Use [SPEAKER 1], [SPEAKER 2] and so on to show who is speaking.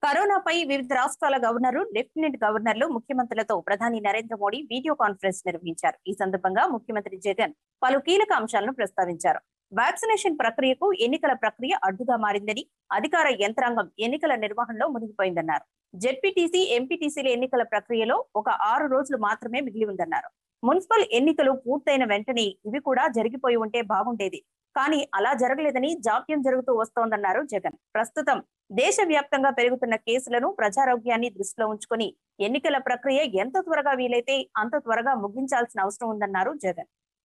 [SPEAKER 1] కరోనాపై వివిధ రాష్ట్రాల గవర్నర్లు, లెఫ్టినెంట్ గవర్నర్లు, ముఖ్యమంత్రులతో ప్రధాని నరేంద్ర మోడీ వీడియో కాన్ఫరెన్స్ నిర్వహించారు. ఈ సందర్భంగా ముఖ్యమంత్రి జగన్ పలు కీలక అంశాలను ప్రస్తావించారు. వ్యాక్సినేషన్ ప్రక్రియకు ఎన్నికల ప్రక్రియ అడ్డుగా మారిందని, అధికార యంత్రాంగం ఎన్నికల నిర్వహణలో మునిగిపోయిందన్నారు. జెడ్పీటీసీ, ఎంపీటీసీల ఎన్నికల ప్రక్రియలో ఒక 6 రోజులు మాత్రమే మిగిలి ఉందన్నారు. మున్సిపల్ ఎన్నికలు పూర్తయిన వెంటనే ఇవి కూడా జరిగిపోయి ఉంటే బాగుండేది. కానీ అలా జరగలేదని జాప్యం జరుగుతూ వస్తోందన్నారు జగన్. ప్రస్తుతం దేశవ్యాప్తంగా పెరుగుతున్న కేసులను, ప్రజారోగ్యాన్ని దృష్టిలో ఉంచుకొని ఎన్నికల ప్రక్రియ ఎంత త్వరగా వీలైతే అంత త్వరగా ముగించాల్సిన అవసరం ఉందన్నారు జగన్.